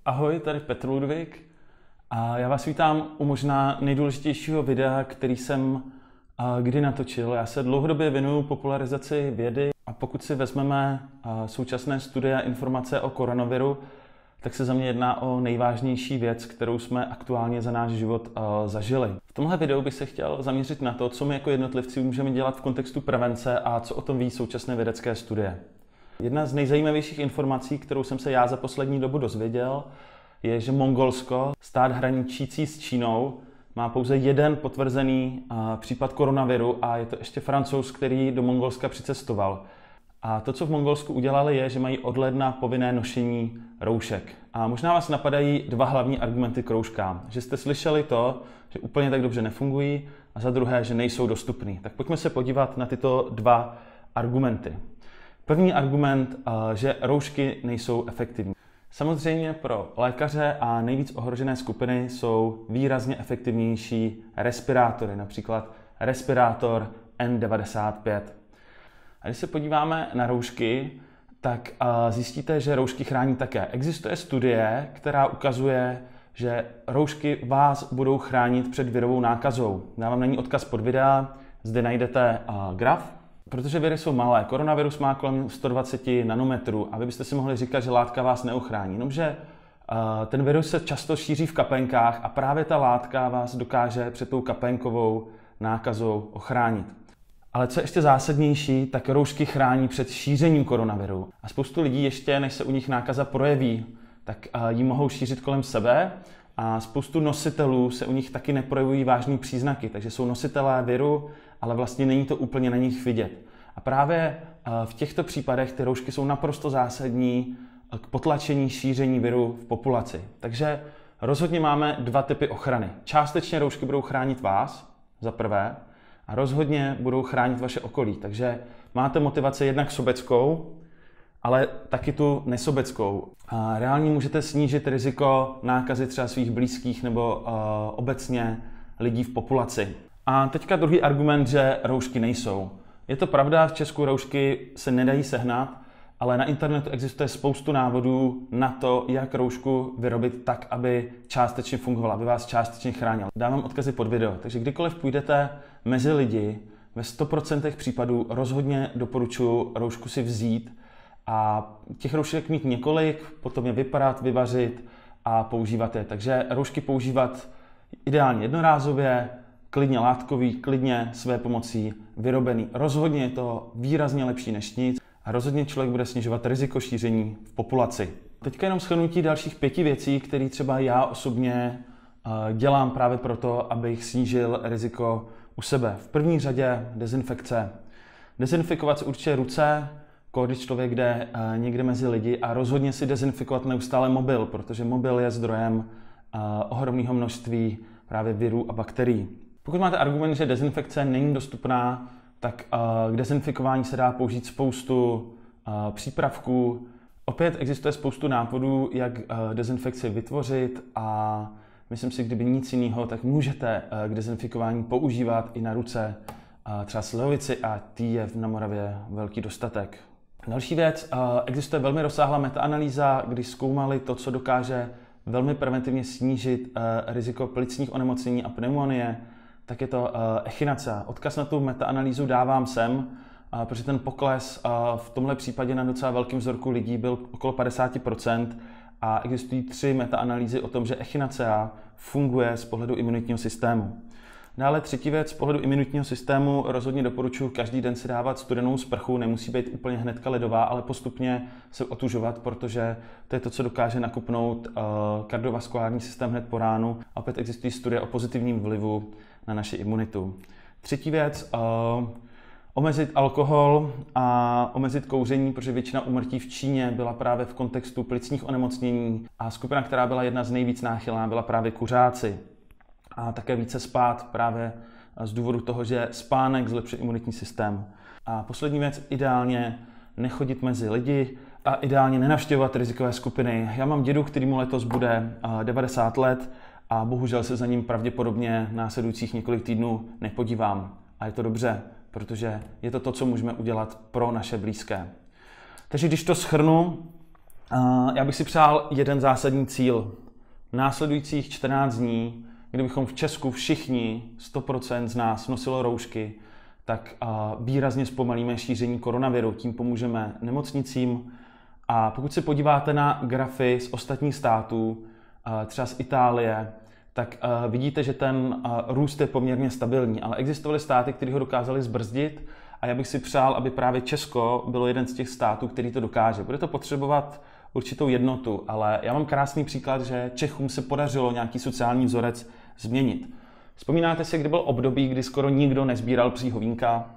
Ahoj, tady Petr Ludvík a já vás vítám u možná nejdůležitějšího videa, který jsem kdy natočil. Já se dlouhodobě věnuju popularizaci vědy a pokud si vezmeme současné studie a informace o koronaviru, tak se za mě jedná o nejvážnější věc, kterou jsme aktuálně za náš život zažili. V tomhle videu bych se chtěl zaměřit na to, co my jako jednotlivci můžeme dělat v kontextu prevence a co o tom ví současné vědecké studie. Jedna z nejzajímavějších informací, kterou jsem se já za poslední dobu dozvěděl, je, že Mongolsko, stát hraničící s Čínou, má pouze jeden potvrzený případ koronaviru a je to ještě Francouz, který do Mongolska přicestoval. A to, co v Mongolsku udělali, je, že mají od ledna povinné nošení roušek. A možná vás napadají dva hlavní argumenty k rouškám. Že jste slyšeli to, že úplně tak dobře nefungují a za druhé, že nejsou dostupný. Tak pojďme se podívat na tyto dva argumenty. První argument, že roušky nejsou efektivní. Samozřejmě pro lékaře a nejvíc ohrožené skupiny jsou výrazně efektivnější respirátory, například respirátor N95. A když se podíváme na roušky, tak zjistíte, že roušky chrání také. Existuje studie, která ukazuje, že roušky vás budou chránit před virovou nákazou. Dávám na ní odkaz pod videa, zde najdete graf. Protože viry jsou malé, koronavirus má kolem 120 nanometrů a vy byste si mohli říkat, že látka vás neochrání. Jenomže ten virus se často šíří v kapénkách a právě ta látka vás dokáže před tou kapénkovou nákazou ochránit. Ale co je ještě zásadnější, tak roušky chrání před šířením koronaviru. A spoustu lidí ještě, než se u nich nákaza projeví, tak ji mohou šířit kolem sebe a spoustu nositelů se u nich taky neprojevují vážné příznaky. Takže jsou nositelé viru, ale vlastně není to úplně na nich vidět. A právě v těchto případech ty roušky jsou naprosto zásadní k potlačení šíření viru v populaci. Takže rozhodně máme dva typy ochrany. Částečně roušky budou chránit vás, za prvé, a rozhodně budou chránit vaše okolí. Takže máte motivaci jednak sobeckou, ale taky tu nesobeckou. A reálně můžete snížit riziko nákazy třeba svých blízkých nebo obecně lidí v populaci. A teďka druhý argument, že roušky nejsou. Je to pravda, v Česku roušky se nedají sehnat, ale na internetu existuje spoustu návodů na to, jak roušku vyrobit tak, aby částečně fungovala, aby vás částečně chránila. Dávám odkazy pod video, takže kdykoliv půjdete mezi lidi, ve 100% případů rozhodně doporučuji roušku si vzít a těch roušek mít několik, potom je vyparat, vyvařit a používat je. Takže roušky používat ideálně jednorázově, klidně látkový, klidně své pomocí vyrobený. Rozhodně je to výrazně lepší než nic a rozhodně člověk bude snižovat riziko šíření v populaci. Teďka jenom shrnutí dalších 5 věcí, které třeba já osobně dělám právě proto, abych snížil riziko u sebe. V první řadě dezinfekce. Dezinfikovat si určitě ruce, když člověk jde někde mezi lidi a rozhodně si dezinfikovat neustále mobil, protože mobil je zdrojem ohromného množství právě virů a bakterií. Pokud máte argument, že dezinfekce není dostupná, tak k dezinfikování se dá použít spoustu přípravků. Opět existuje spoustu nápadů, jak dezinfekci vytvořit a myslím si, kdyby nic jiného, tak můžete k dezinfikování používat i na ruce třeba slivovici a tý je na Moravě velký dostatek. Další věc, existuje velmi rozsáhlá metaanalýza, kdy zkoumali to, co dokáže velmi preventivně snížit riziko plicních onemocnění a pneumonie, tak je to echinacea. Odkaz na tu metaanalýzu dávám sem, protože ten pokles v tomhle případě na docela velkém vzorku lidí byl okolo 50% a existují 3 metaanalýzy o tom, že echinacea funguje z pohledu imunitního systému. Dále třetí věc, z pohledu imunitního systému rozhodně doporučuji každý den si dávat studenou sprchu, nemusí být úplně hnedka ledová, ale postupně se otužovat, protože to je to, co dokáže nakopnout kardiovaskulární systém hned po ránu. A opět existují studie o pozitivním vlivu na naši imunitu. Třetí věc, omezit alkohol a omezit kouření, protože většina úmrtí v Číně byla právě v kontextu plicních onemocnění a skupina, která byla jedna z nejvíc náchylná, byla právě kuřáci. A také více spát právě z důvodu toho, že spánek zlepšuje imunitní systém. A poslední věc, ideálně nechodit mezi lidi a ideálně nenavštěvovat rizikové skupiny. Já mám dědu, kterýmu letos bude 90 let a bohužel se za ním pravděpodobně následujících několik týdnů nepodívám. A je to dobře, protože je to to, co můžeme udělat pro naše blízké. Takže když to shrnu, Já bych si přál jeden zásadní cíl. Následujících 14 dní, kdybychom v Česku všichni, 100% z nás nosilo roušky, tak výrazně zpomalíme šíření koronaviru. Tím pomůžeme nemocnicím. A pokud se podíváte na grafy z ostatních států, třeba z Itálie, tak vidíte, že ten růst je poměrně stabilní, ale existovaly státy, které ho dokázali zbrzdit a já bych si přál, aby právě Česko bylo jeden z těch států, který to dokáže. Bude to potřebovat určitou jednotu, ale já mám krásný příklad, že Čechům se podařilo nějaký sociální vzorec změnit. Vzpomínáte si, kdy byl období, kdy skoro nikdo nezbíral psí hovínka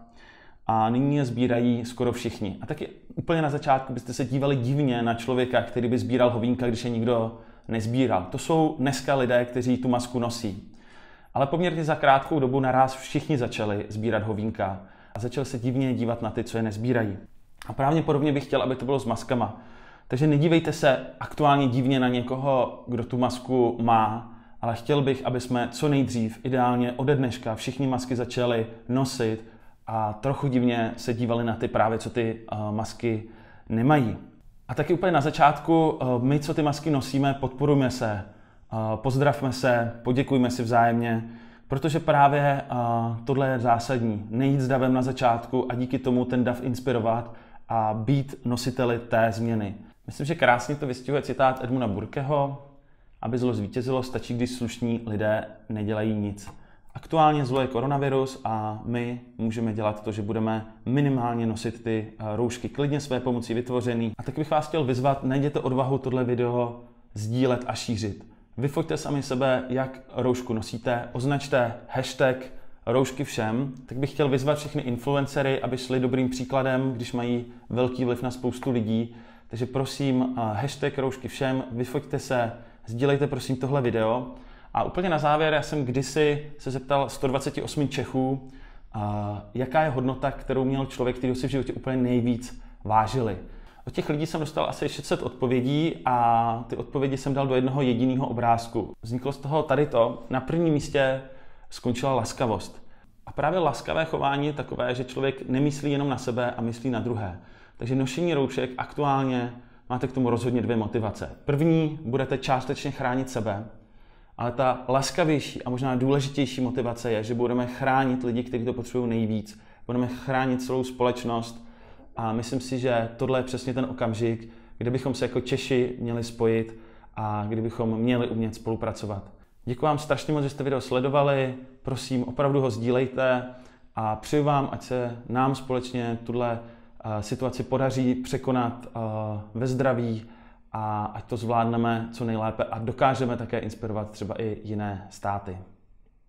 a nyní je sbírají skoro všichni. A taky úplně na začátku byste se dívali divně na člověka, který by sbíral hovínka, když je nikdo nezbíral. To jsou dneska lidé, kteří tu masku nosí. Ale poměrně za krátkou dobu naráz všichni začali sbírat hovínka a začali se divně dívat na ty, co je nezbírají. A pravděpodobně bych chtěl, aby to bylo s maskama. Takže nedívejte se aktuálně divně na někoho, kdo tu masku má, ale chtěl bych, aby jsme co nejdřív, ideálně ode dneška, všichni masky začali nosit a trochu divně se dívali na ty právě, co ty masky nemají. A taky úplně na začátku, my, co ty masky nosíme, podporujme se, pozdravme se, poděkujme si vzájemně, protože právě tohle je zásadní. Nejít s davem na začátku a díky tomu ten dav inspirovat a být nositeli té změny. Myslím, že krásně to vystihuje citát Edmunda Burkeho: aby zlo zvítězilo, stačí, když slušní lidé nedělají nic. Aktuálně zlo je koronavirus a my můžeme dělat to, že budeme minimálně nosit ty roušky klidně své pomocí vytvořený. A tak bych vás chtěl vyzvat, najděte odvahu tohle video sdílet a šířit. Vyfoťte sami sebe, jak roušku nosíte, označte hashtag roušky všem. Tak bych chtěl vyzvat všechny influencery, aby šli dobrým příkladem, když mají velký vliv na spoustu lidí. Takže prosím, hashtag roušky všem, vyfoťte se, sdílejte prosím tohle video. A úplně na závěr, já jsem kdysi se zeptal 128 Čechů, jaká je hodnota, kterou měl člověk, který si v životě úplně nejvíc vážili. Od těch lidí jsem dostal asi 600 odpovědí a ty odpovědi jsem dal do jednoho jediného obrázku. Vzniklo z toho tady to. Na prvním místě skončila laskavost. A právě laskavé chování je takové, že člověk nemyslí jenom na sebe a myslí na druhé. Takže nošení roušek aktuálně máte k tomu rozhodně dvě motivace. První, budete částečně chránit sebe, ale ta laskavější a možná důležitější motivace je, že budeme chránit lidi, kteří to potřebují nejvíc. Budeme chránit celou společnost a myslím si, že tohle je přesně ten okamžik, kde bychom se jako Češi měli spojit a kdybychom měli umět spolupracovat. Děkuji vám strašně moc, že jste video sledovali, prosím, opravdu ho sdílejte a přeju vám, ať se nám společně tuhle situaci podaří překonat ve zdraví a ať to zvládneme co nejlépe a dokážeme také inspirovat třeba i jiné státy.